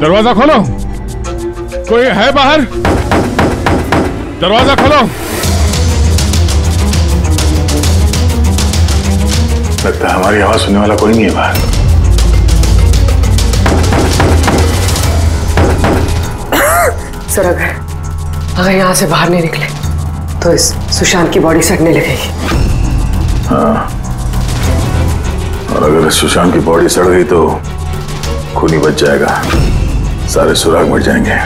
दरवाजा खोलो, कोई है बाहर? दरवाजा खोलो। लगता है हमारी आवाज सुनने वाला कोई नहीं है बाहर। सर अगर यहाँ से बाहर नहीं निकले तो इस सुशांत की बॉडी सड़ने लगेगी। हाँ, और अगर सुशांत की बॉडी सड़ गई तो खून ही बच जाएगा, सारे सुराग मिट जाएंगे।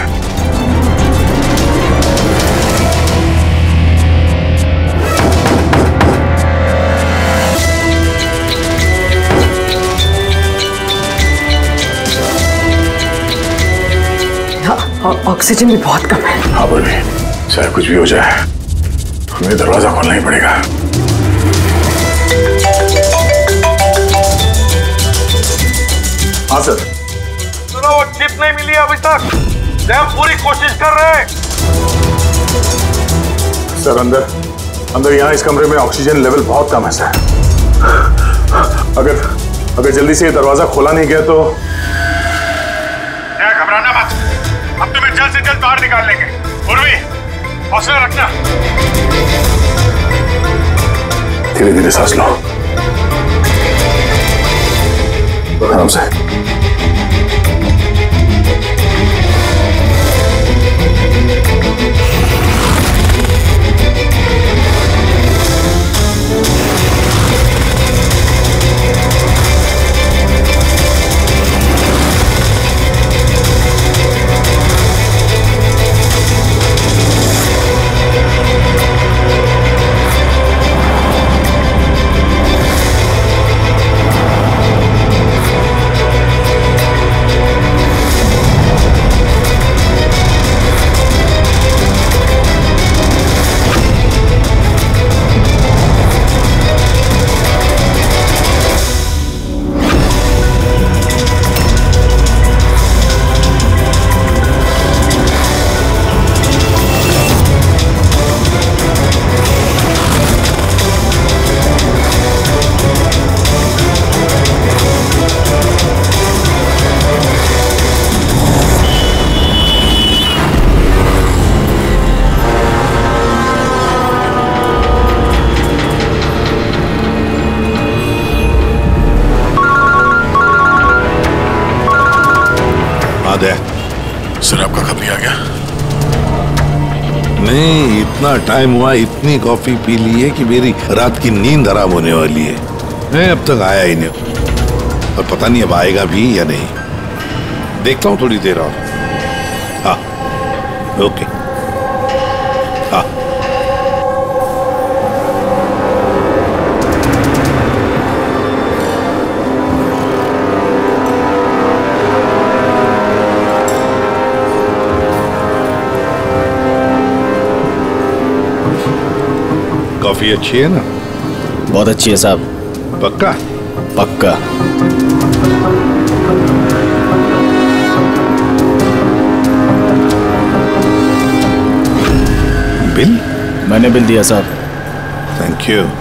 ऑक्सीजन भी बहुत कम है। हाँ बोली, चाहे कुछ भी हो जाए हमें दरवाजा खोलना ही पड़ेगा। हाँ सर। सुनो, वो चिप नहीं मिली अभी तक, हम पूरी कोशिश कर रहे हैं। सर अंदर यहाँ इस कमरे में ऑक्सीजन लेवल बहुत कम है सर। अगर जल्दी से ये दरवाजा खोला नहीं गया तो। घबराना मत, हम तुम्हें जल्द से जल्द बाहर निकाल लेंगे। उर्वी, हौसला रखना। धीरे धीरे सांस लो, आराम से। सर आपका कब नहीं आ गया? नहीं, इतना टाइम हुआ, इतनी कॉफी पी ली है कि मेरी रात की नींद हराम होने वाली है। मैं अब तक आया ही नहीं और पता नहीं अब आएगा भी या नहीं। देखता हूँ थोड़ी देर और। हाँ ओके। हाँ कॉफी अच्छी है ना? बहुत अच्छी है साहब। पक्का? पक्का। बिल? मैंने बिल दिया साहब। Thank you.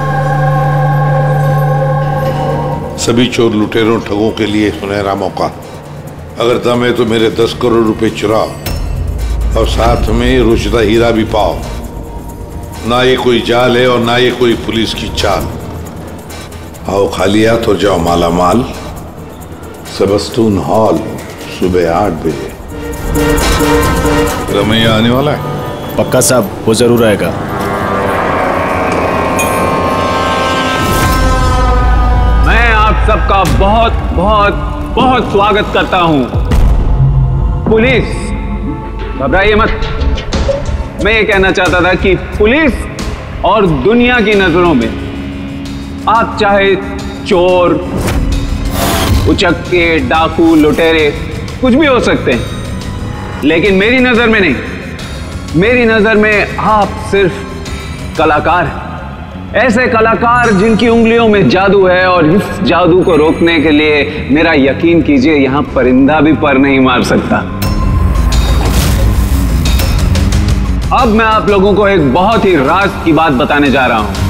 सभी चोर लुटेरों ठगों के लिए सुनहरा मौका। अगर दम है तो मेरे 10 करोड़ रुपए चुराओ और साथ में रुचदा हीरा भी पाओ। ना ये कोई जाल है और ना ये कोई पुलिस की चाल। आओ खाली हाथ और जाओ माला माल। सेबस्टून हॉल सुबह 8 बजे। रमैया आने वाला है? पक्का साहब, वो जरूर आएगा। मैं आप सबका बहुत बहुत बहुत स्वागत करता हूं। पुलिस, घबराइए मत। मैं ये कहना चाहता था कि पुलिस और दुनिया की नजरों में आप चाहे चोर, उचक्के, डाकू, लुटेरे कुछ भी हो सकते हैं, लेकिन मेरी नजर में नहीं। मेरी नजर में आप सिर्फ कलाकार हैं। ऐसे कलाकार जिनकी उंगलियों में जादू है और इस जादू को रोकने के लिए मेरा यकीन कीजिए यहां परिंदा भी पर नहीं मार सकता। अब मैं आप लोगों को एक बहुत ही राज की बात बताने जा रहा हूं।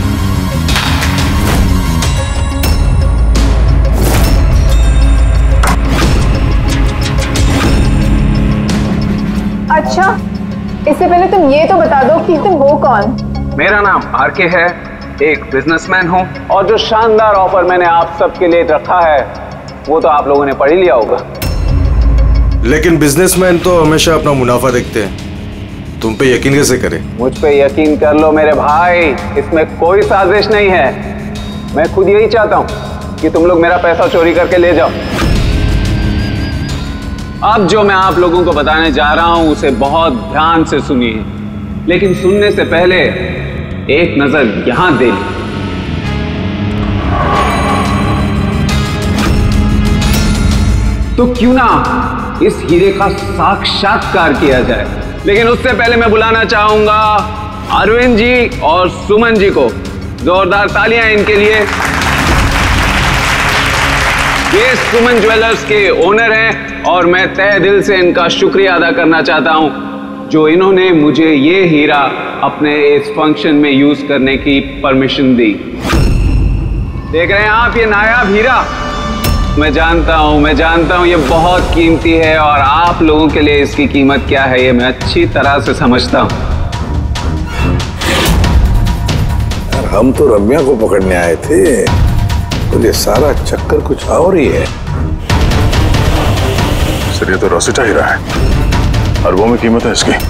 अच्छा, इससे पहले तुम ये तो बता दो कि तुम हो कौन? मेरा नाम आरके है, एक बिजनेसमैन हूँ, और जो शानदार ऑफर मैंने आप सबके लिए रखा है वो तो आप लोगों ने पढ़ ही लिया होगा। लेकिन बिजनेसमैन तो हमेशा अपना मुनाफा देखते हैं, तुम पे यकीन कैसे करें? मुझ पे यकीन कर लो मेरे भाई, इसमें कोई साजिश नहीं है। मैं खुद यही चाहता हूँ कि तुम लोग मेरा पैसा चोरी करके ले जाओ। अब जो मैं आप लोगों को बताने जा रहा हूं उसे बहुत ध्यान से सुनिए, लेकिन सुनने से पहले एक नजर यहां दे ली। तो क्यों ना इस हीरे का साक्षात्कार किया जाए। लेकिन उससे पहले मैं बुलाना चाहूंगा अरविंद जी और सुमन जी को। जोरदार तालियां इनके लिए। ये सुमन ज्वेलर्स के ओनर हैं और मैं तहे दिल से इनका शुक्रिया अदा करना चाहता हूं जो इन्होंने मुझे ये हीरा अपने इस फंक्शन में यूज करने की परमिशन दी। देख रहे हैं आप ये नायाब हीरा? मैं जानता हूं ये बहुत कीमती है और आप लोगों के लिए इसकी कीमत क्या है ये मैं अच्छी तरह से समझता हूं। हम तो रम्या को पकड़ने आए थे, तो ये सारा चक्कर कुछ और ही है। सर ये तो रोसिटा हीरा है, अरबों में कीमत है इसकी।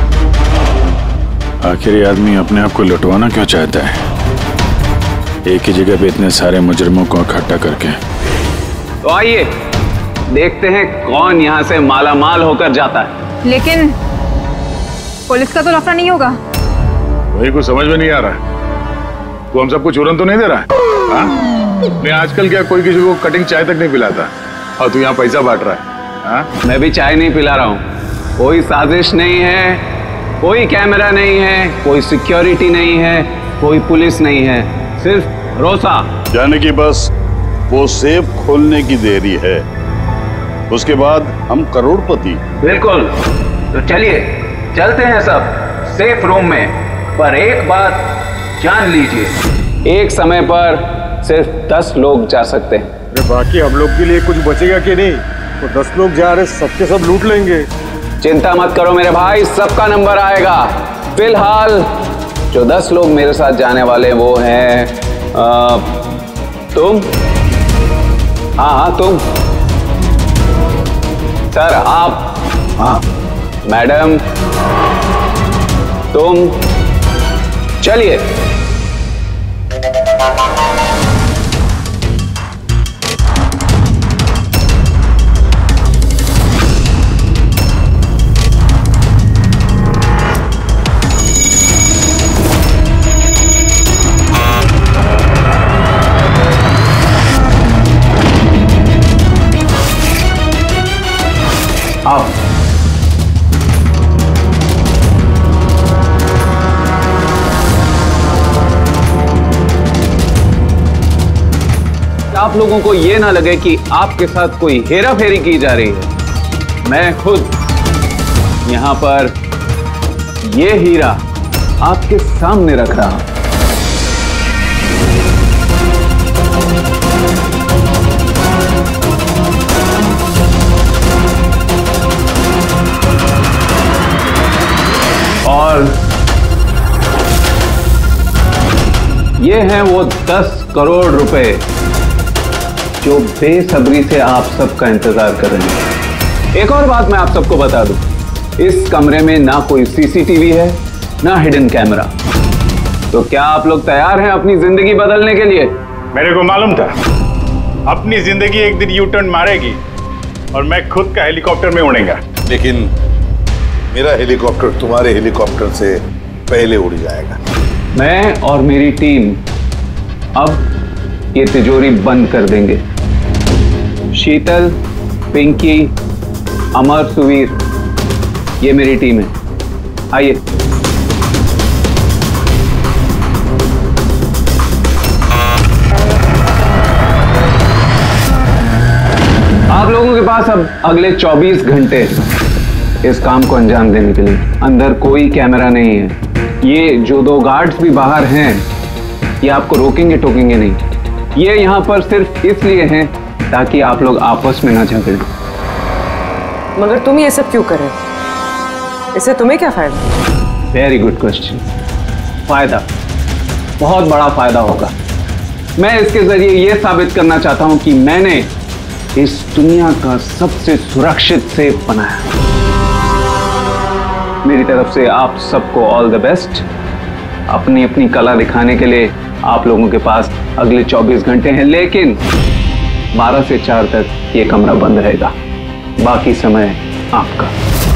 आखिर ये आदमी अपने आप को लुटवाना क्यों चाहता है, एक ही जगह पे इतने सारे मुजरिमों को इकट्ठा करके? तो आइए देखते हैं कौन यहां से मालामाल होकर जाता है। लेकिन पुलिस का तो लफड़ा नहीं होगा? वही कुछ समझ में नहीं आ रहा है। तू हम सबको चूरन तो नहीं दे रहा है? हाँ? मैं आजकल क्या कोई किसी को कटिंग चाय तक नहीं पिलाता और तू यहाँ पैसा बांट रहा है? हाँ? मैं भी चाय नहीं पिला रहा हूँ। कोई साजिश नहीं है, कोई कैमरा नहीं है, कोई सिक्योरिटी नहीं है, कोई पुलिस नहीं है, सिर्फ रोसा। यानी कि बस वो सेफ खोलने की देरी है, उसके बाद हम करोड़पति। बिल्कुल। तो चलिए चलते हैं सब सेफ रूम में। पर एक बात जान लीजिए, एक समय पर सिर्फ 10 लोग जा सकते हैं। अरे बाकी हम लोग के लिए कुछ बचेगा कि नहीं? तो 10 लोग जा रहे, सबके सब लूट लेंगे। चिंता मत करो मेरे भाई, सबका नंबर आएगा। फिलहाल जो 10 लोग मेरे साथ जाने वाले वो हैं तुम। हाँ तुम सर, आप। हाँ मैडम, तुम। चलिए आओ। आप लोगों को ये ना लगे कि आपके साथ कोई हेरा फेरी की जा रही है। मैं खुद यहां पर ये हीरा आपके सामने रख रहा हूं। और ये हैं वो 10 करोड़ रुपए जो बेसब्री से आप सबका इंतजार कर रहे हैं। एक और बात मैं आप सबको बता दूं, इस कमरे में ना कोई सीसीटीवी है ना हिडन कैमरा। तो क्या आप लोग तैयार हैं अपनी जिंदगी बदलने के लिए? मेरे को मालूम था अपनी जिंदगी एक दिन यू टर्न मारेगी और मैं खुद का हेलीकॉप्टर में उड़ेगा। लेकिन मेरा हेलीकॉप्टर तुम्हारे हेलीकॉप्टर से पहले उड़ जाएगा। मैं और मेरी टीम अब ये तिजोरी बंद कर देंगे। शीतल, पिंकी, अमर, सुवीर, ये मेरी टीम है। आइए। आप लोगों के पास अब अगले 24 घंटे इस काम को अंजाम देने के लिए। अंदर कोई कैमरा नहीं है। ये जो 2 गार्ड्स भी बाहर हैं ये आपको रोकेंगे टोकेंगे नहीं। ये यहाँ पर सिर्फ इसलिए हैं ताकि आप लोग आपस में ना झगड़ें। मगर तुम ये सब क्यों कर रहे हो? इससे तुम्हें क्या फायदा? Very good question. फायदा, बहुत बड़ा फायदा होगा। मैं इसके जरिए यह साबित करना चाहता हूं कि मैंने इस दुनिया का सबसे सुरक्षित सेफ बनाया। मेरी तरफ से आप सबको ऑल द बेस्ट। अपनी अपनी कला दिखाने के लिए आप लोगों के पास अगले 24 घंटे हैं, लेकिन 12 से 4 तक ये कमरा बंद रहेगा। बाकी समय आपका।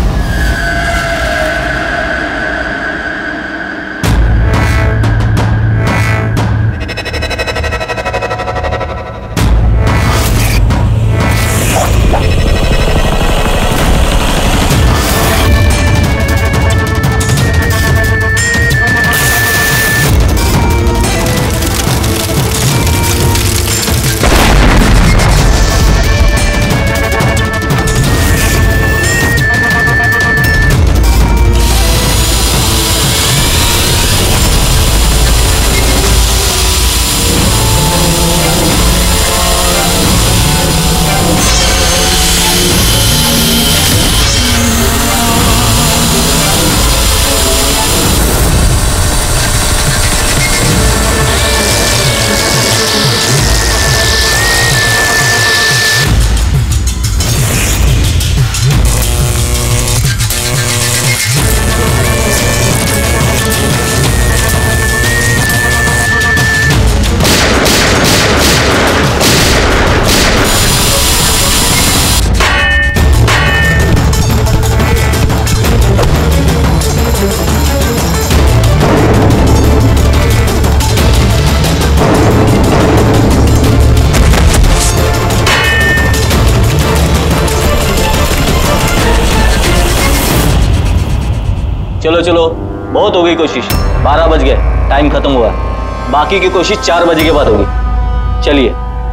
चलो चलो, बहुत हो गई कोशिश। 12 बज गए, टाइम खत्म हुआ। बाकी की कोशिश 4 बजे के बाद होगी। चलिए।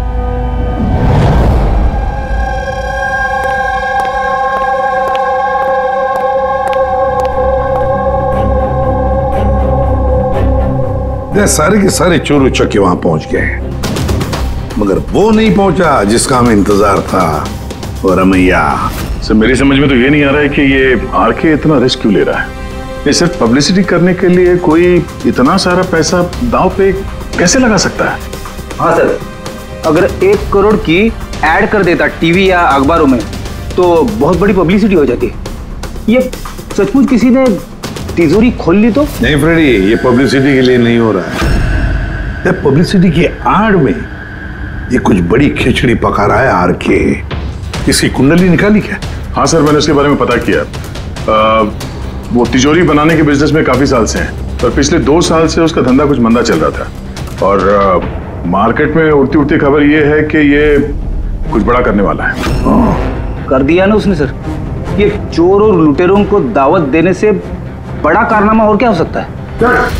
सारे के सारे चोर उचक्के वहां पहुंच गए, मगर वो नहीं पहुंचा जिसका हमें इंतजार था। और रमैया सर, मेरी समझ में तो ये नहीं आ रहा है कि ये आरके इतना रिस्क क्यों ले रहा है। ये सिर्फ पब्लिसिटी करने के लिए कोई इतना सारा पैसा दांव पे कैसे लगा सकता है? हाँ सर, अगर 1 करोड़ की ऐड कर देता टीवी या अखबारों में तो बहुत बड़ी पब्लिसिटी हो जाती। ये सचमुच किसी ने तिजोरी खोल ली तो? नहीं फ्रेडी, ये पब्लिसिटी के लिए नहीं हो रहा है। ये पब्लिसिटी की आड़ में ये कुछ बड़ी खिचड़ी पका रहा है आरके। इसकी कुंडली निकाली क्या? हाँ सर, मैंने उसके बारे में पता किया। वो तिजोरी बनाने के बिजनेस में काफी साल से हैं, पर पिछले 2 साल से उसका धंधा कुछ मंदा चल रहा था। और मार्केट में उड़ती उड़ती खबर ये है कि ये कुछ बड़ा करने वाला है। कर दिया ना उसने सर। ये चोर और लुटेरों को दावत देने से बड़ा कारनामा और क्या हो सकता है?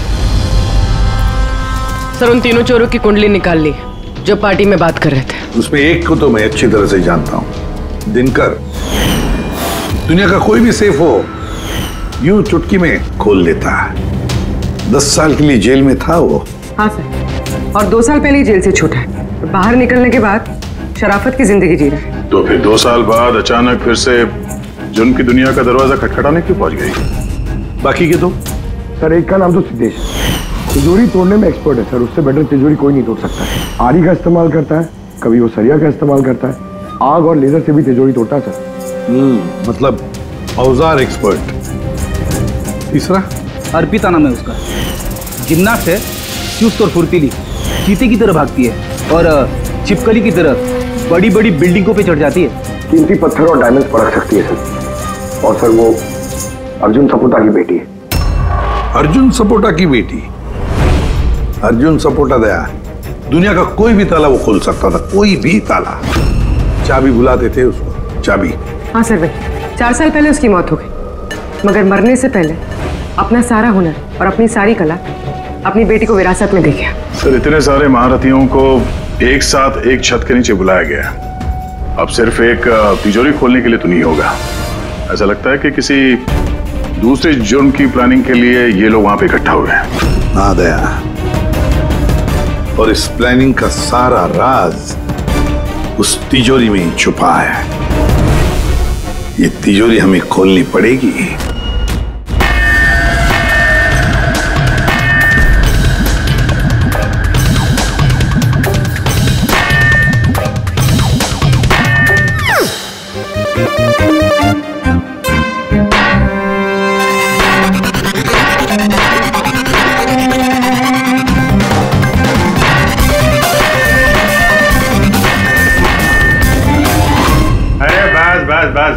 सर, उन तीनों चोरों की कुंडली निकाल ली जो पार्टी में बात कर रहे थे। उसमें एक को तो मैं अच्छी तरह से जानता हूं, दिनकर। दुनिया का कोई भी सेफ हो यूं चुटकी में खोल लेता है। 10 साल के लिए जेल में था वो। हाँ सर, और 2 साल पहले ही जेल से छूटा है। बाहर निकलने के बाद शराफत की जिंदगी जी रहा है। तो फिर 2 साल बाद अचानक फिर से जुर्म की दुनिया का दरवाजा खटखटाने क्यों पहुंच गई? बाकी के दो? सर, एक का नाम तो सिद्धेश, तिजोरी तोड़ने में एक्सपर्ट है सर। उससे बेटर तिजोरी कोई नहीं तोड़ सकता है। आरी का इस्तेमाल करता है, कभी वो सरिया का इस्तेमाल करता है, आग और लेजर से भी तिजोरी तोड़ता है सर। मतलब औजार एक्सपर्ट। तीसरा? अर्पिता नाम है उसका। जिम्नास्ट है, चुस्त और फुर्तीली, चीते की तरह भागती है और छिपकली की तरह बड़ी बड़ी बिल्डिंगों पे चढ़ जाती है। कीमती पत्थर और डायमंड्स परख सकती है सर। और सर, वो अर्जुन सपोटा की बेटी है। अर्जुन सपोटा की बेटी? अर्जुन सपोटा दया दुनिया का कोई भी ताला वो खोल सकता था, कोई भी ताला। चाबी बुलाते थे उसको, चाबी। हाँ सर भाई, 4 साल पहले उसकी मौत हो गई, मगर मरने से पहले अपना सारा हुनर और अपनी सारी कला अपनी बेटी को विरासत में दे गया। सर, इतने सारे महारथियों को एक साथ एक छत के नीचे बुलाया गया। अब सिर्फ एक तिजोरी खोलने के लिए तो नहीं होगा। ऐसा लगता है कि किसी दूसरे जुर्म की प्लानिंग के लिए ये लोग वहां पे इकट्ठा हुए हैं। हाँ दया, और इस प्लानिंग का सारा राज उस तिजोरी में ही छुपा है। ये तिजोरी हमें खोलनी पड़ेगी,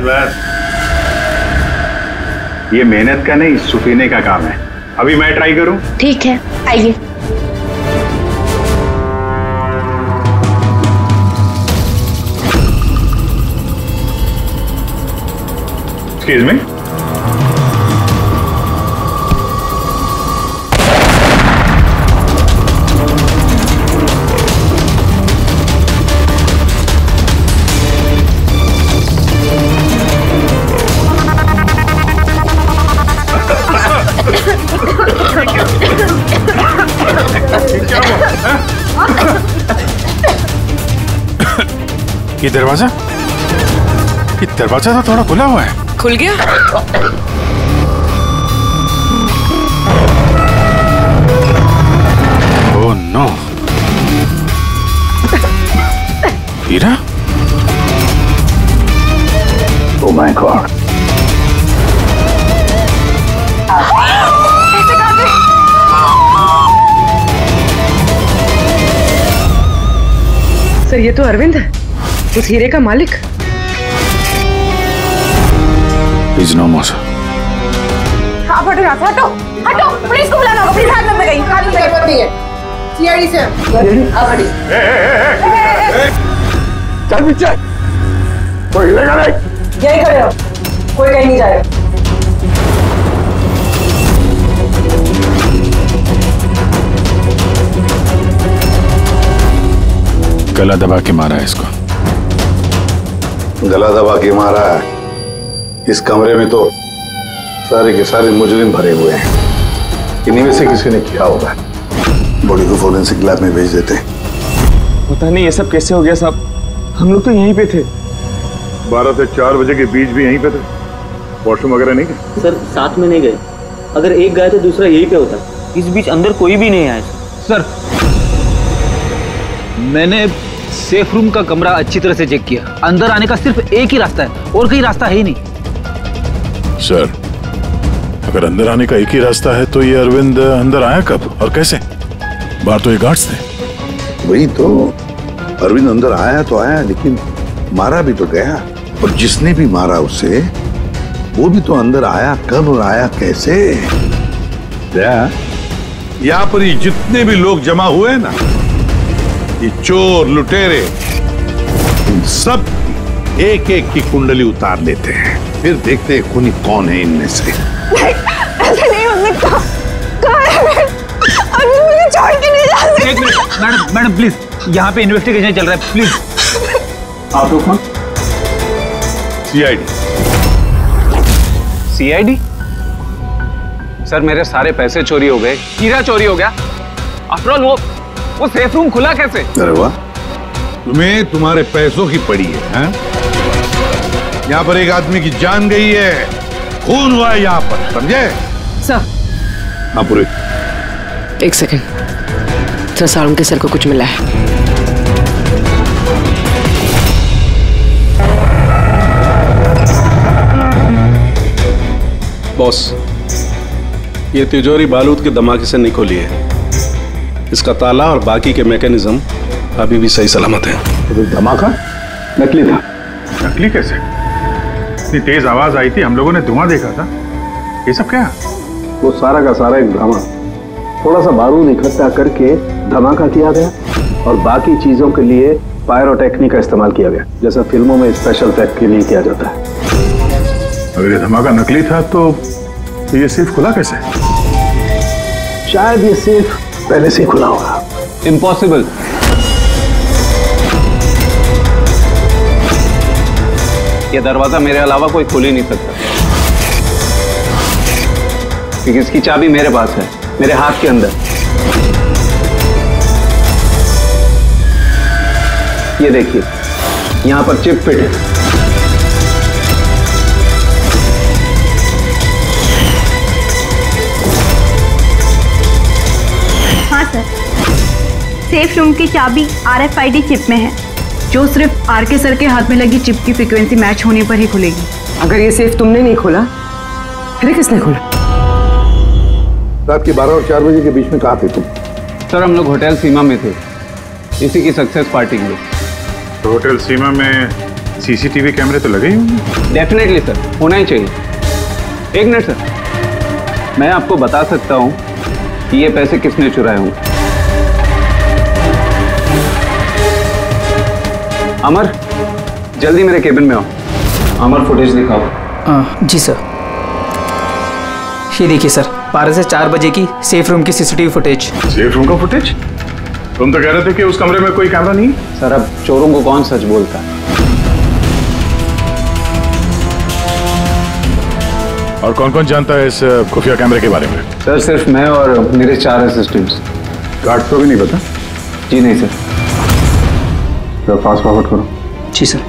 बस। ये मेहनत का नहीं, सुफीने का काम है। अभी मैं ट्राई करूं? ठीक है, आइए। Excuse me. ये दरवाजा तो थोड़ा खुला हुआ है। खुल गया? Oh no. हीरा? Oh my god. सर ये तो अरविंद है, उस हीरे का मालिक। Please no more. हाँ हटो यहाँ से, हटो हटो, पुलिस को बुलाना होगा, पुलिस हाथ में गई, हाथ में गई है। सीआईडी से आप हटी। चल पीछे, कोई हिलेगा नहीं। यही खड़े रहो, कोई कहीं नहीं जाएगा। गला दबा के मारा है इसको। गला दबा के मारा है। इस कमरे में तो सारे के सारे मुजरिम भरे हुए हैं। इन्हीं में से किसी ने किया होगा। बॉडी को फोरेंसिक लैब में भेज देते हैं। पता नहीं ये सब कैसे हो गया साहब, हम लोग तो यहीं पे थे। 12 से 4 बजे के बीच भी यहीं पे थे। वॉशरूम वगैरह नहीं गए? सर साथ में नहीं गए। अगर एक गया तो दूसरा यहीं पे होता। इस बीच अंदर कोई भी नहीं आया। सर मैंने सेफ रूम का कमरा अच्छी तरह से चेक किया। अंदर आने का सिर्फ एक ही रास्ता है और कहीं रास्ता है ही नहीं। सर अगर अंदर आने का एक ही रास्ता है तो ये अरविंद अंदर आया कब और कैसे? बाहर तो ये गार्ड्स थे। वही तो, अरविंद अंदर आया तो आया, लेकिन मारा भी तो गया। और जिसने भी मारा उसे, वो भी तो अंदर आया कब और आया कैसे? यहाँ पर ये जितने भी लोग जमा हुए ना, ये चोर लुटेरे, इन सब एक एक की कुंडली उतार लेते हैं, फिर देखते हैं खूनी कौन है इनमें से। ऐसे नहीं हो सकता। कहाँ है अभी मुझे छोड़ के नहीं जा सकते। एक मिनट मैडम प्लीज, यहाँ पे इन्वेस्टिगेशन चल रहा है, प्लीज। आप लोग कौन? सीआईडी। सीआईडी? सर मेरे सारे पैसे चोरी हो गए, हीरा चोरी हो गया। आफ्टर ऑल वो सेफ रूम खुला कैसे? अरे वाह, तुम्हें तुम्हारे पैसों की पड़ी है, हैं? यहाँ पर एक आदमी की जान गई है, खून हुआ है यहाँ पर, समझे? सर। हाँ पूरे। एक सेकंड सर, सारुण के सर को कुछ मिला है। बॉस, ये तिजोरी बारूद के धमाके से नहीं खुली है। इसका ताला और बाकी के मैकेनिज्म अभी भी सही सलामत है। तो धमाका नकली था। नकली कैसे? इतनी तेज आवाज आई थी, हम लोगों ने धुआं देखा था। ये सब क्या? वो सारा का सारा एक ड्रामा। थोड़ा सा बारूद इकट्ठा करके धमाका किया गया और बाकी चीजों के लिए पायरोटेक्निक का इस्तेमाल किया गया, जैसा फिल्मों में स्पेशल इफेक्ट के लिए किया जाता है। अगर ये धमाका नकली था तो ये सेफ खुला कैसे? शायद ये सेफ पहले से खुला होगा। इम्पॉसिबल। ये दरवाजा मेरे अलावा कोई खोल ही नहीं सकता, क्योंकि इसकी चाबी मेरे पास है, मेरे हाथ के अंदर। ये देखिए, यहां पर चिप फिट है। हाँ सर, सेफ रूम की चाबी RFID चिप में है, जो सिर्फ आरके सर के हाथ में लगी चिप की फ्रीक्वेंसी मैच होने पर ही खुलेगी। अगर ये सेफ तुमने नहीं खोला, फिर किसने खोला? रात के 12 और 4 बजे के बीच में कहाँ थे तुम? सर हम लोग होटल सीमा में थे, इसी की सक्सेस पार्टी में। तो होटल सीमा में सीसीटीवी कैमरे तो लगे ही होंगे। डेफिनेटली सर, होना ही चाहिए। एक मिनट सर, मैं आपको बता सकता हूं कि ये पैसे किसने चुराए होंगे। अमर, जल्दी मेरे केबिन में आओ। अमर, फुटेज दिखाओ। जी सर। ये देखिए सर, 12 से 4 बजे की सेफ रूम की सीसीटीवी फुटेज। सेफ रूम का फुटेज? तुम तो कह रहे थे कि उस कमरे में कोई कैमरा नहीं। सर, अब चोरों को कौन सच बोलता है? और कौन कौन जानता है इस खुफिया कैमरे के बारे में? सर, सिर्फ मैं और मेरे 4 असिस्टेंट्स। गार्ड को भी नहीं पता? जी नहीं सर। तो फास्ट फॉरवर्ड करो। जी सर।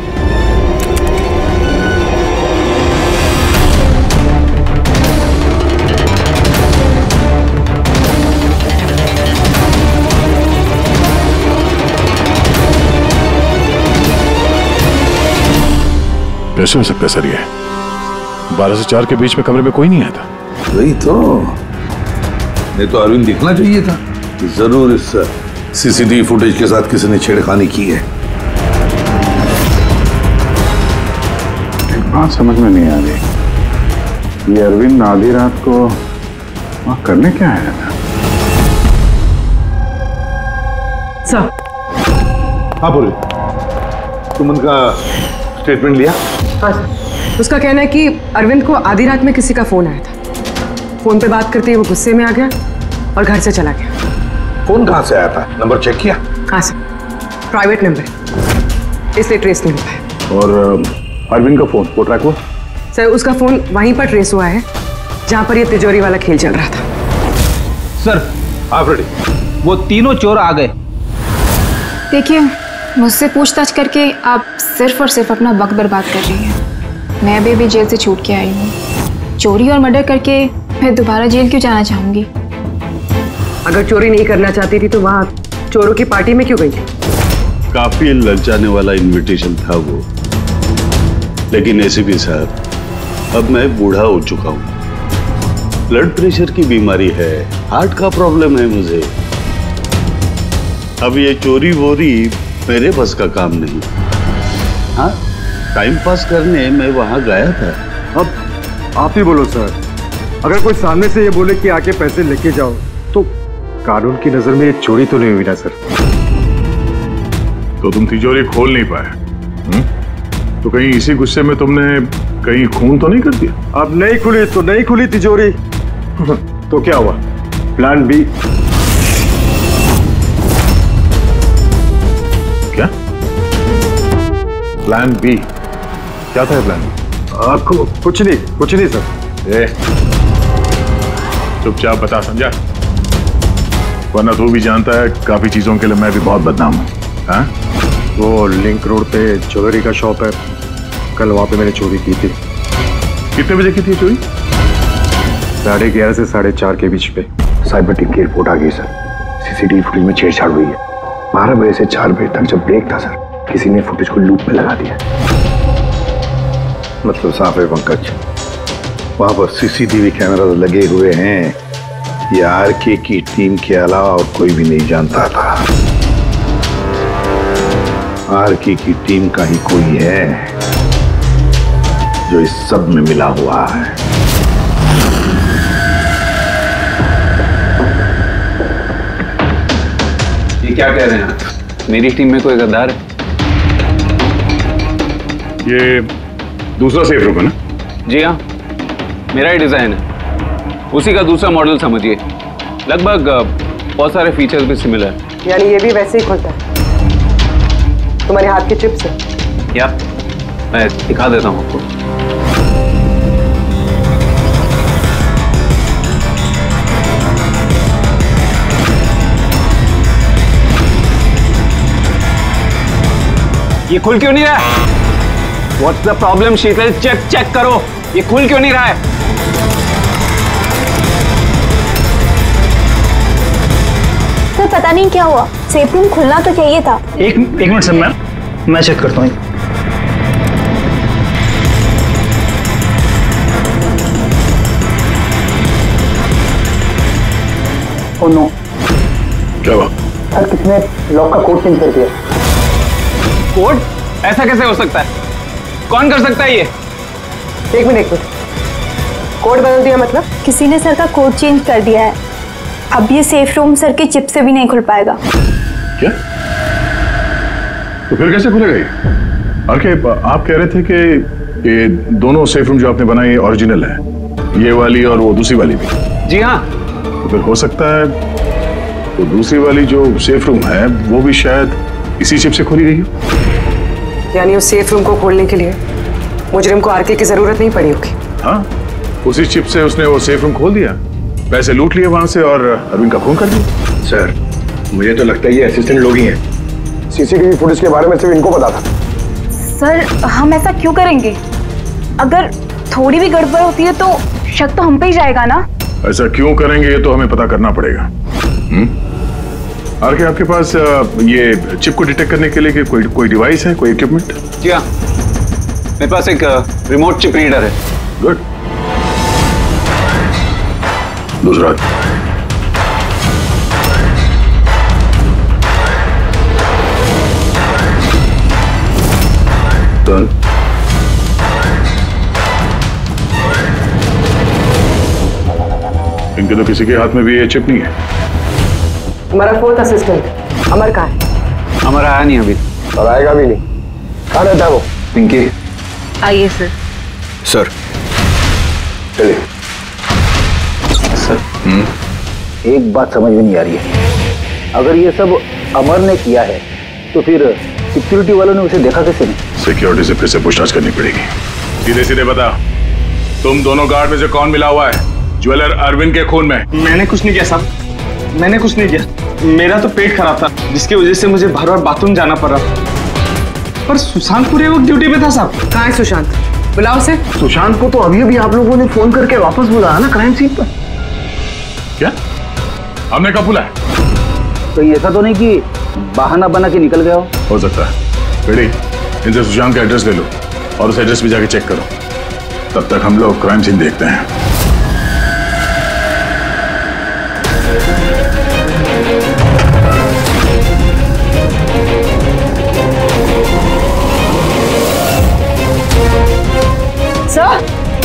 कैसे हो सकता है सर? ये 12 से 4 के बीच में कमरे में कोई नहीं आया था। वही तो, नहीं तो अरविंद दिखना चाहिए था कि जरूर इस सीसीटीवी फुटेज के साथ किसी ने छेड़खानी की है। एक बात समझ में नहीं आ रही, ये अरविंद आधी रात को वहां करने क्या आया था? सर। हाँ बोले, तुम उनका स्टेटमेंट लिया? हाँ सर। उसका कहना है कि अरविंद को आधी रात में किसी का फोन आया था। फोन पे बात करते ही वो गुस्से में आ गया और घर से चला गया। फोन कहाँ से आया था? नंबर चेक किया? हाँ सर, प्राइवेट नंबर, इसलिए ट्रेस नहीं हो पाया। और अरविंद का फोन वो ट्रैक हुआ? सर, उसका फोन वहीं पर ट्रेस हुआ है जहां पर ये तिजोरी वाला खेल चल रहा था। सर, आप रेडी? वो तीनों चोर आ गए। देखिए, मुझसे पूछताछ करके आप सिर्फ और सिर्फ अपना वक्त बर्बाद कर रही हैं। मैं अभी जेल से छूट के आई हूँ। चोरी और मर्डर करके मैं दोबारा जेल क्यों जाना चाहूंगी? अगर चोरी नहीं करना चाहती थी तो वहाँ चोरों की पार्टी में क्यों गई थी? काफी ललचाने वाला इनविटेशन था वो, लेकिन एसीपी साहब, अब मैं बूढ़ा हो चुका हूँ। ब्लड प्रेशर की बीमारी है, हार्ट का प्रॉब्लम है मुझे। अब ये चोरी वोरी मेरे बस का काम नहीं। हाँ, टाइम पास करने मैं वहां गया था। अब आप ही बोलो सर, अगर कोई सामने से ये बोले कि आके पैसे लेके जाओ तो कानून की नजर में ये चोरी तो नहीं हुई ना सर? तो तुम तिजोरी खोल नहीं पाए? तो कहीं इसी गुस्से में तुमने कहीं खून तो नहीं कर दिया? अब नहीं खुली तो नहीं खुली तिजोरी। तो क्या हुआ? Plan B. क्या प्लान बी? क्या था प्लान बी? आपको कुछ नहीं सर। चुपचाप बता समझा, वरना तू भी जानता है काफी चीजों के लिए मैं भी बहुत बदनाम हूँ। हाँ? वो लिंक रोड पे ज्वेलरी का शॉप है, कल वहां पे मैंने चोरी की थी। कितने बजे की थी चोरी? 11:30 से 4:30 के बीच पे। साइबर टीम की रिपोर्ट आ गई सर। सीसीटीवी फुटेज में छेड़छाड़ हुई है। 12 बजे से 4 बजे तक जब ब्रेक था सर, किसी ने फुटेज को लूप में लगा दिया। मतलब साफ है पंकज, वहां पर सीसीटीवी कैमरा लगे हुए हैं। ये आरके की टीम के अलावा और कोई भी नहीं जानता था। आरके की टीम का ही कोई है जो इस सब में मिला हुआ है। ये क्या कह रहे हैं आप? मेरी टीम में कोई गद्दार है? ये दूसरा सेफ रूम है ना? जी हाँ, मेरा ही डिजाइन है, उसी का दूसरा मॉडल समझिए। लगभग बहुत सारे फीचर्स भी सिमिलर है। यानी ये भी वैसे ही खुलता है तुम्हारे हाथ के चिप से? या मैं दिखा देता हूँ आपको। ये खुल क्यों नहीं रहा है? What's the problem, Sheetal? Check करो, ये खुल क्यों नहीं रहा है? सर पता नहीं क्या हुआ, सेफ रूम खुलना तो चाहिए था। एक मिनट सर, मैं चेक करता हूँ। Oh no. क्या हुआ? सर किसने लॉक का कोड चेंज कर दिया। कोड? ऐसा कैसे हो सकता है? कौन कर सकता है ये? एक मिनट, कोड बदल दिया मतलब? किसी ने सर का कोड चेंज कर दिया है। अब ये सेफ रूम सर की चिप से भी नहीं खुल पाएगा। क्या? तो फिर कैसे खुलेगा ये? आप कह रहे थे कि ये दोनों सेफ रूम जो आपने बनाए ओरिजिनल है, ये वाली और वो दूसरी वाली भी? जी हाँ। तो फिर हो सकता है तो दूसरी वाली जो सेफ रूम है वो भी शायद इसी चिप से खोली गई हो। यानी उस सेफ रूम को खोलने के लिए मुजरिम को आरके की जरूरत नहीं पड़ी होगी। हाँ, उसी चिप से उसने वो सेफ रूम खोल दिया, पैसे लूट लिए वहां से और अरविंद का खून कर दिया। सर, मुझे तो लगता है ये असिस्टेंट लोग ही हैं। सीसीटीवी फुटेज के बारे में सिर्फ इनको पता था। सर, हम ऐसा क्यों करेंगे? अगर थोड़ी भी गड़बड़ होती है तो शक तो हम पे ही जाएगा ना। ऐसा क्यों करेंगे ये तो हमें पता करना पड़ेगा। आरके, आपके पास ये चिप को डिटेक्ट करने के लिए कोई डिवाइस है, कोई इक्विपमेंट? जी हाँ, मेरे पास एक रिमोट चिप रीडर है। गुड। दूसरा डन। इनके तो किसी के हाथ में भी ये चिप नहीं है। हमारा फोर्थ असिस्टेंट अमर कहाँ है? अमर आया नहीं अभी और आएगा भी नहीं। कहाँ रहता है वो? पिंकी। आइए सर। सर चलिए। सर, एक बात समझ में नहीं आ रही है। अगर ये सब अमर ने किया है तो फिर सिक्योरिटी वालों ने उसे देखा कैसे नहीं? सिक्योरिटी से फिर से पूछताछ करनी पड़ेगी। सीधे सीधे बता, तुम दोनों गार्ड में से कौन मिला हुआ है ज्वेलर अरविंद के खून में? मैंने कुछ नहीं किया साहब, मैंने कुछ नहीं किया। मेरा तो पेट खराब था जिसकी वजह से मुझे बार बार बाथरूम जाना पड़ रहा। पर सुशांत पूरे वक्त ड्यूटी पे था साहब। कहाँ है सुशांत? बुलाओ उसे। सुशांत को तो अभी अभी आप लोगों ने फोन करके वापस बुलाया ना क्राइम सीन पर। क्या? हमने कब बुलाया? तो ऐसा तो नहीं कि बहाना बना के निकल गया हो सकता है। बेटी, इनसे सुशांत का एड्रेस ले लो और उस एड्रेस पे जाके चेक करो। तब तक हम लोग क्राइम सीन देखते हैं। सर,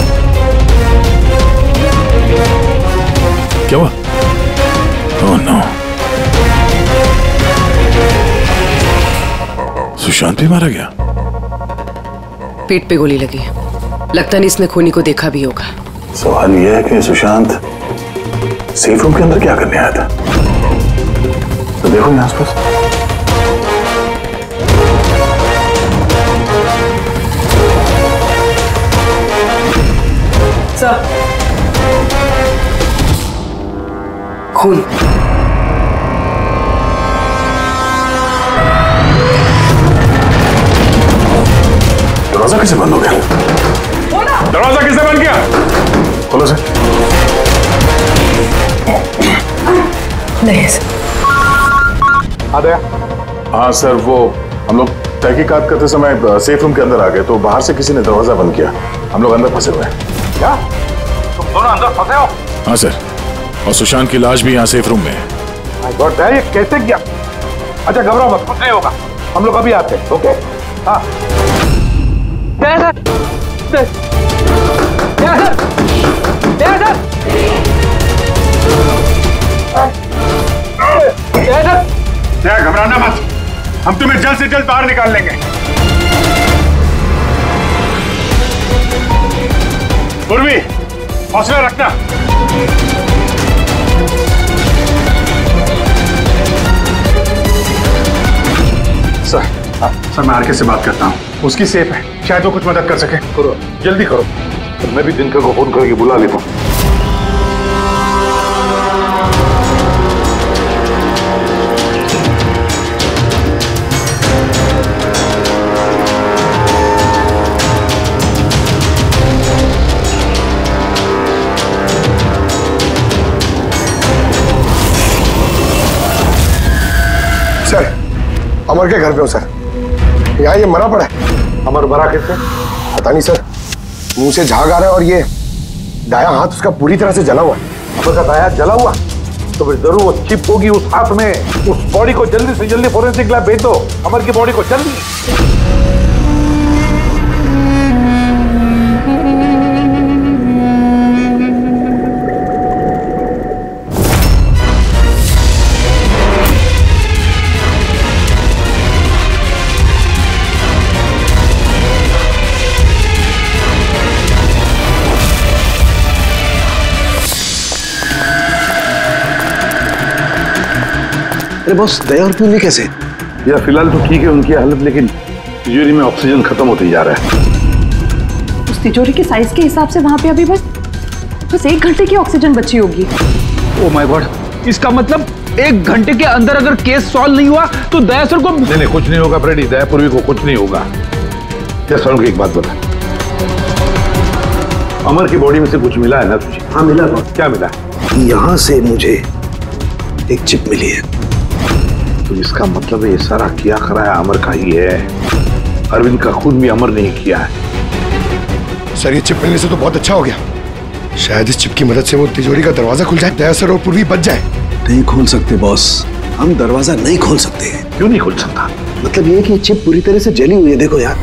क्या हुआ? ओह नो, सुशांत भी मारा गया। पेट पे गोली लगी है, लगता नहीं इसने खूनी को देखा भी होगा। सवाल यह है कि सुशांत सेफ रूम के अंदर क्या करने आया था? तो देखो यहाँ आसपास। सर, खून। दरवाजा कैसे बंद हो गया? दरवाजा किसने बंद किया? खोलो से। नहीं सर। आ गया? हाँ सर, वो हम लोग तहकीकात करते समय सेफ रूम के अंदर आ गए तो बाहर से किसी ने दरवाजा बंद किया। हम लोग अंदर फंसे हुए हैं। क्या तुम दोनों अंदर फंसे हो? हाँ सर, और सुशांत की लाश भी यहाँ सेफ रूम में है। ये कैसे किया? अच्छा घबराओ मत, कुछ नहीं होगा, हम लोग अभी आते हैं। ओके? हाँ घबराना मत, हम तुम्हें जल्द से जल्द बाहर निकाल लेंगे। पूर्वी, हौसला रखना। सर मैं आरके से बात करता हूँ, उसकी सेफ है, शायद वो कुछ मदद कर सके। करो, जल्दी करो। तो मैं भी दिनकर को फोन करके बुला लेता हूँ। सर, अमर के घर पे हो सर। यहाँ ये मरा पड़ा है। अमर मरा कैसे? पता नहीं सर, मुंह से झाग आ रहा है और ये दायां हाथ उसका पूरी तरह से जला हुआ है। अमर का दायां जला हुआ तो फिर जरूर वो चिप होगी उस हाथ में। उस बॉडी को जल्दी से जल्दी फोरेंसिक लैब भेज दो। अमर की बॉडी को जल्दी। अरे बॉस, दया और पूर्वी कैसे? यार फिलहाल तो ठीक है उनकी हालत, लेकिन तिजोरी में ऑक्सीजन खत्म होते जा रहा है। उस तिजोरी के साइज के हिसाब से वहां पे अभी बस 1 घंटे की ऑक्सीजन बची होगी। ओ माय गॉड, इसका मतलब 1 घंटे के अंदर अगर केस सॉल्व नहीं हुआ तो दया सर को नहीं कुछ नहीं होगा फ्रेडी, दया पूर्वी को कुछ नहीं होगा। क्या सर एक बात बता, अमर की बॉडी में से कुछ मिला है ना तुझे? हाँ मिला। क्या मिला? यहाँ से मुझे एक चिप मिली है। तो इसका मतलब ये सारा किया कराया अमर का ही है, अरविंद का खुद भी अमर नहीं किया है। सर ये चिप मिलने से तो बहुत अच्छा हो गया। शायद इस चिप की मदद से वो तिजोरी का दरवाजा खुल जाए, दया सर और पूर्वी बच जाए। नहीं खोल सकते बॉस, हम दरवाजा नहीं खोल सकते। क्यों नहीं खोल सकता? मतलब ये कि ये चिप पूरी तरह से जली हुई है, देखो यार।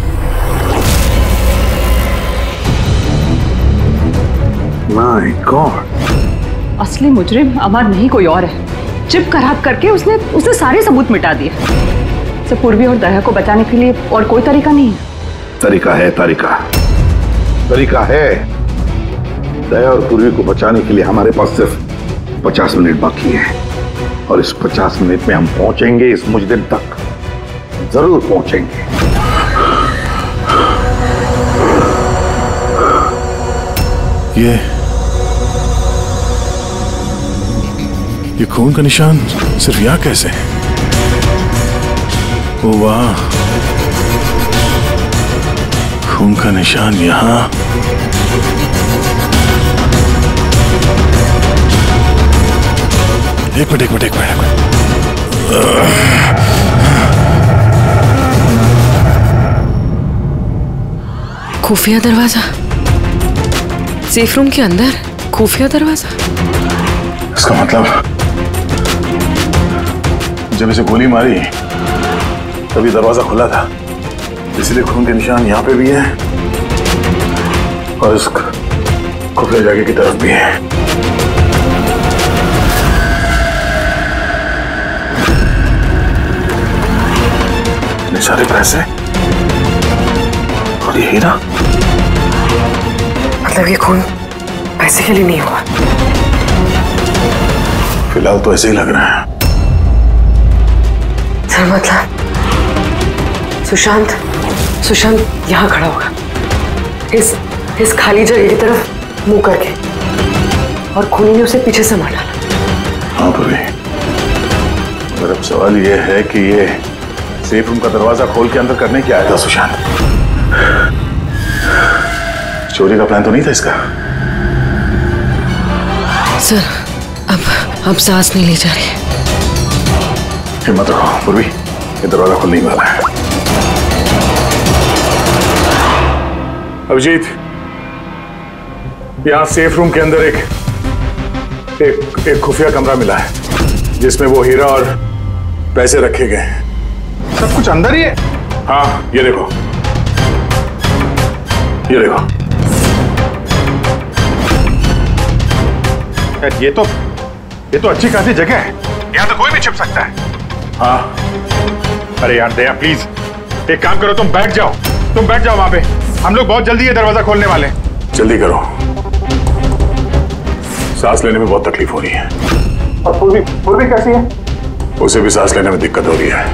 माय गॉड, असली मुजरिम अमर नहीं कोई और है। चिप खराब करके उसने सारे सबूत मिटा दिए। सब पूर्वी और दया को बचाने के लिए और कोई तरीका नहीं है। तरीका है, तरीका है। दया और पूर्वी को बचाने के लिए हमारे पास सिर्फ 50 मिनट बाकी है, और इस 50 मिनट में हम पहुंचेंगे इस मुजरिम तक, जरूर पहुंचेंगे। ये खून का निशान सिर्फ यहाँ कैसे? ओ वाह, खून का निशान यहाँ। एक मिनट। खुफिया दरवाजा, सेफ रूम के अंदर खुफिया दरवाजा। इसका मतलब जब इसे गोली मारी तभी दरवाजा खुला था, इसलिए खून के निशान यहाँ पे भी है और इस खुफिया जगह की तरफ भी है। इतने सारे पैसे और ये हीरा, मतलब ये खून पैसे के लिए नहीं हुआ। फिलहाल तो ऐसे ही लग रहा है। सर मतलब सुशांत यहाँ खड़ा होगा, इस खाली जगह की तरफ मुंह करके, और खूनी ने उसे पीछे से मार डाला। हाँ पूर्वी, मगर अब सवाल ये है कि ये सेफ रूम का दरवाजा खोल के अंदर करने क्या आया था सुशांत? चोरी का प्लान तो नहीं था इसका? सर अब सांस नहीं ली जा रही। हिम्मत रखो पूर्वी, ये दरवाजा खुलने ही वाला है। अभिजीत, यहां सेफ रूम के अंदर एक खुफिया कमरा मिला है जिसमें वो हीरा और पैसे रखे गए हैं। सब कुछ अंदर ही है? हाँ, ये देखो। ये तो अच्छी खासी जगह है, यहाँ तो कोई भी छिप सकता है। हाँ, अरे यार दया प्लीज एक काम करो, तुम बैठ जाओ वहां पे, हम लोग बहुत जल्दी ये दरवाजा खोलने वाले हैं। जल्दी करो, सांस लेने में बहुत तकलीफ हो रही है। और पूर्वी कैसी है? उसे भी सांस लेने में दिक्कत हो रही है।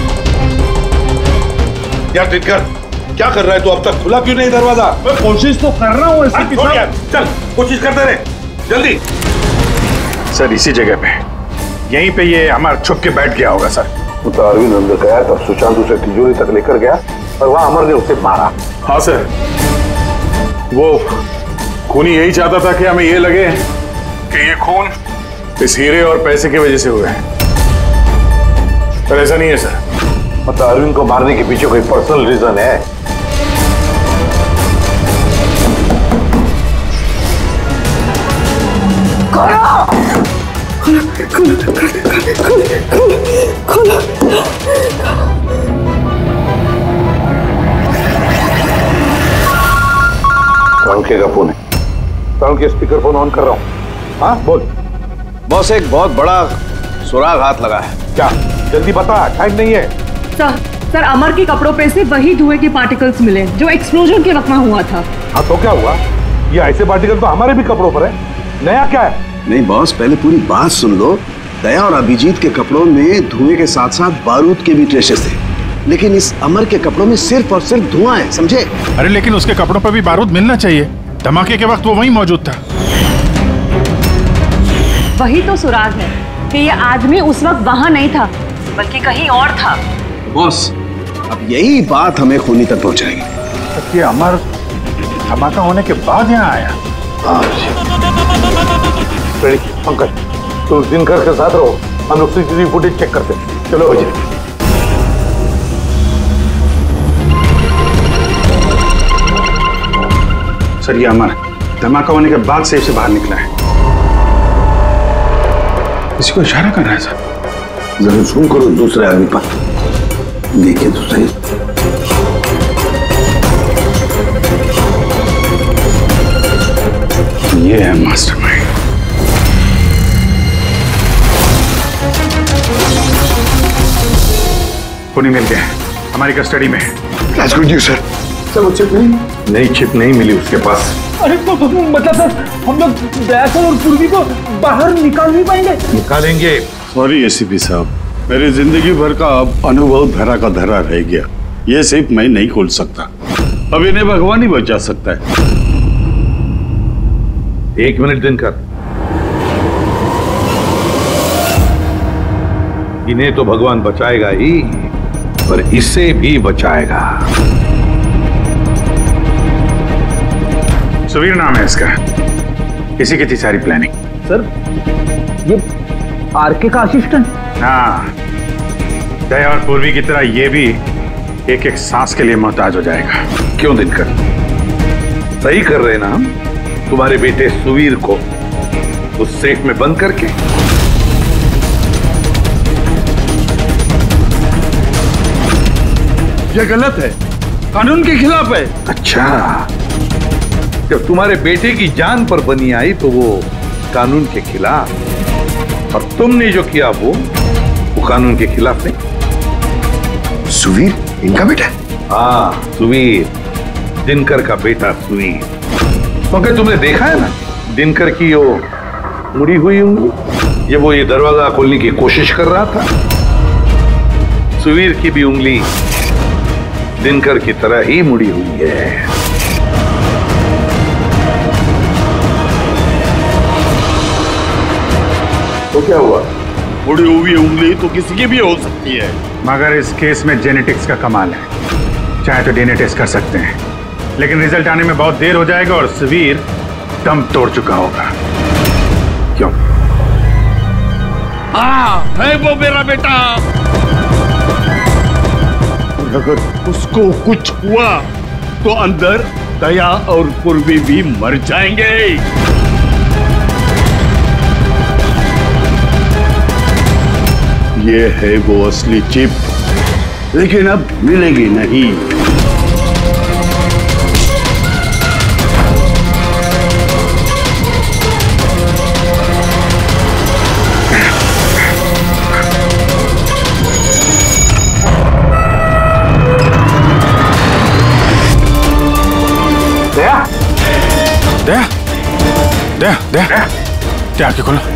यार टिटकर, क्या कर रहा है तू? अब तक खुला क्यों नहीं दरवाजा? मैं कोशिश तो कर रहा हूँ। चल कोशिश करते रहे, जल्दी। सर इसी जगह पे, यहीं पे ये अमर छुप के बैठ गया होगा सर। वो तो अरविंद अंदर गया तब सुशांत उसे तिजोरी तक लेकर गया और वहां अमर ने उसे मारा। हाँ सर, वो खूनी यही चाहता था कि हमें ये लगे कि ये खून इस हीरे और पैसे की वजह से हुए हैं, पर ऐसा नहीं है सर। मतलब अरविंद को मारने के पीछे कोई पर्सनल रीजन है? तड़के का फोन है, तड़के स्पीकर फोन ऑन कर रहा हूँ। हाँ बोल। बॉस एक बहुत बड़ा सुराग हाथ लगा है। क्या? जल्दी बता, टाइम नहीं है। सर अमर के कपड़ों पे से वही धुएं के पार्टिकल्स मिले जो एक्सप्लोजन के वक्त में हुआ था। हाँ तो क्या हुआ? ये ऐसे पार्टिकल तो हमारे भी कपड़ों पर है, नया क्या है? नहीं बॉस, पहले पूरी बात सुन लो, दया और अभिजीत के कपड़ों में धुएं के साथ साथ बारूद के भी ट्रेसेस थे, लेकिन इस अमर के कपड़ों में सिर्फ और सिर्फ धुआं है, समझे? अरे लेकिन उसके कपड़ों पर भी बारूद मिलना चाहिए। धमाके के वक्त वो वहीं मौजूद था। वही तो सुराग है कि ये आदमी उस वक्त वहां नहीं था, बल्कि कहीं और था। बॉस, अब यही बात हमें खूनी तक पहुंचाएगी। ये अमर धमाका होने के बाद यहाँ आया। पंकज, तो दिनकर के साथ रहो, हम लोग सीसीटीवी फुटेज चेक करते हैं। चलो अजय। सर, ये अमर धमाका होने के बाद सेफ से बाहर निकला है। किसी को इशारा कर रहा है सर। जरूर जूम करो दूसरे आदमी पर, देखिए तो सही। ये है मास्टरमाइंड। पुनी मिल गया, हमारी कस्टडी में है। That's good news, sir. Sir वो चिप नहीं? नई चिप नहीं मिली उसके पास। अरे तो मतलब सर, हम लोग दया सर और पूर्वी को बाहर निकाल नहीं पाएंगे? निकालेंगे। सॉरी एसीपी साहब, मेरी जिंदगी भर का अब अनुभव धरा का धरा रह गया। ये सिर्फ मैं नहीं खोल सकता, अब इन्हें भगवान ही बचा सकता है। 1 मिनट दिनकर, इन्हें तो भगवान बचाएगा ही, पर इसे भी बचाएगा। सुवीर नाम है इसका, इसी की थी सारी प्लानिंग। सर, ये आरके का असिस्टेंट? हाँ, दया और पूर्वी की तरह ये भी एक एक सांस के लिए मोहताज हो जाएगा। क्यों दिनकर, सही कर रहे ना हम? तुम्हारे बेटे सुवीर को उस सेफ में बंद करके। ये गलत है, कानून के खिलाफ है। अच्छा, जब तुम्हारे बेटे की जान पर बनी आई तो वो कानून के खिलाफ, और तुमने जो किया वो कानून के खिलाफ नहीं। सुवीर इनका बेटा? हाँ, सुवीर, दिनकर का बेटा सुवीर। क्योंकि तुमने देखा है ना दिनकर की वो मुड़ी हुई उंगली, जब वो ये दरवाजा खोलने की कोशिश कर रहा था। सुवीर की भी उंगली दिनकर की तरह ही मुड़ी हुई है। तो क्या हुआ? मुड़ी हुई उंगली तो किसी की भी हो सकती है। मगर इस केस में जेनेटिक्स का कमाल है। चाहे तो डीएनए टेस्ट कर सकते हैं, लेकिन रिजल्ट आने में बहुत देर हो जाएगा और सुवीर दम तोड़ चुका होगा। क्यों? हाँ, है वो मेरा बेटा। अगर उसको कुछ हुआ तो अंदर दया और पूर्वी भी मर जाएंगे। ये है वो असली चिप, लेकिन अब मिलेगी नहीं। दया आंखें खोलो।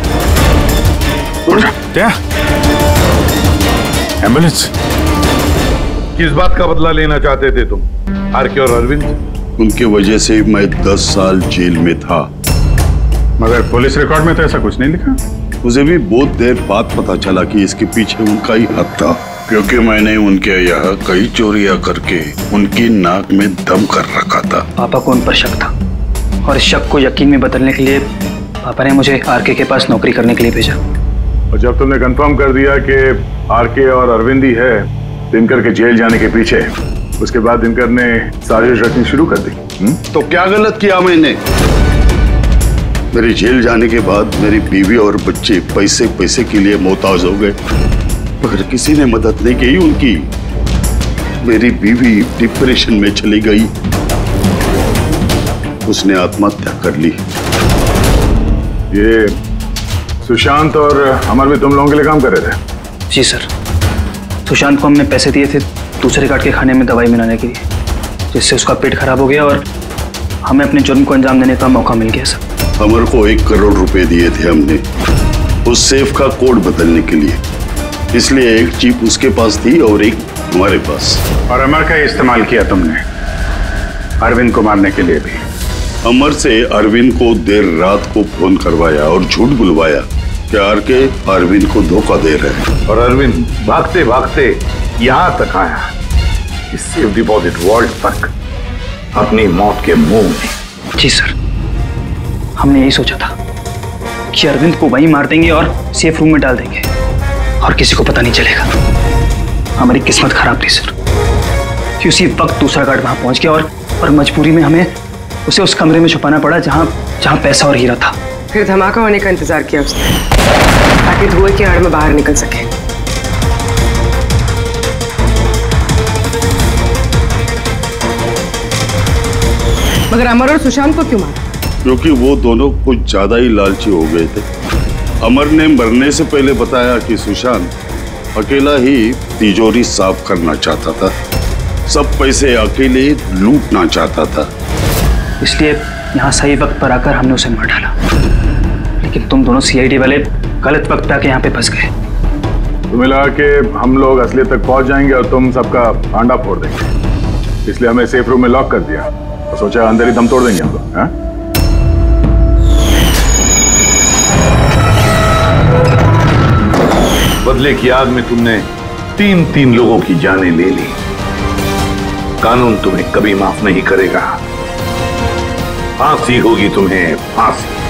दया, एम्बुलेंस। किस बात का बदला लेना चाहते थे तुम, आरके और अरविंद? उनकी वजह से मैं 10 साल जेल में था। मगर पुलिस रिकॉर्ड में तो ऐसा कुछ नहीं लिखा। मुझे भी बहुत देर बाद पता चला कि इसके पीछे उनका ही हाथ था, क्योंकि मैंने उनके यहाँ कई चोरियां करके उनकी नाक में दम कर रखा था। पापा को उन पर शक था, और इस शक को यकीन में बदलने के लिए पापा ने मुझे आरके के पास नौकरी करने के लिए भेजा। और जब तुमने कंफर्म कर दिया कि आरके और अरविंद ही है दिनकर के जेल जाने के पीछे, उसके बाद दिनकर ने साजिश रचनी शुरू कर दी। तो क्या गलत किया मैंने? मेरी जेल जाने के बाद मेरी बीवी और बच्चे पैसे पैसे के लिए मोहताज हो गए, मगर किसी ने मदद नहीं की उनकी। मेरी बीवी डिप्रेशन में चली गई, उसने आत्महत्या कर ली। ये सुशांत और अमर भी तुम लोगों के लिए काम कर रहे थे? जी सर, सुशांत को हमने पैसे दिए थे दूसरे गार्ड के खाने में दवाई मिलाने के लिए, जिससे उसका पेट खराब हो गया और हमें अपने जुर्म को अंजाम देने का मौका मिल गया सर। अमर को 1 करोड़ रुपए दिए थे हमने, उस सेफ का कोड बदलने के लिए। इसलिए एक चिप उसके पास थी और एक हमारे पास। और अमर का इस्तेमाल किया तुमने अरविंद को मारने के लिए भी। अमर से अरविंद को देर रात को फोन करवाया और झूठ बुलवाया कि आरके अरविंद को धोखा दे रहे हैं। और अरविंद भागते भागते यहां तक आया, इस सेफ डिपॉजिट वॉल्ट तक, अपनी मौत के मुंह में। जी सर, हमने यही सोचा था कि अरविंद को वहीं मार देंगे और सेफ रूम में डाल देंगे और किसी को पता नहीं चलेगा। हमारी किस्मत खराब थी सर कि उसी वक्त दूसरा गार्ड वहां पहुंच गया और मजबूरी में हमें उसे उस कमरे में छुपाना पड़ा जहां पैसा और हीरा था। फिर धमाका होने का इंतजार किया उसने ताकि धुएं की आड़ में बाहर निकल सके। मगर अमर और सुशांत को क्यों मारा? क्योंकि वो दोनों कुछ ज्यादा ही लालची हो गए थे। अमर ने मरने से पहले बताया कि सुशांत अकेला ही तिजोरी साफ करना चाहता था, सब पैसे अकेले लूटना चाहता था। इसलिए यहाँ सही वक्त पर आकर हमने उसे मार डाला, लेकिन तुम दोनों सीआईडी वाले गलत वक्त पे आके यहाँ पे फंस गए। तुम्हें लगा कि हम लोग असलियत तक पहुंच जाएंगे और तुम सबका आंडा फोड़ देंगे, इसलिए हमें सेफ रूम में लॉक कर दिया और सोचा अंदर ही दम तोड़ देंगे हम लोग। बदले की आग में तुमने 3 लोगों की जानें ले ली। कानून तुम्हें कभी माफ नहीं करेगा। फांसी होगी तुम्हें, फांसी।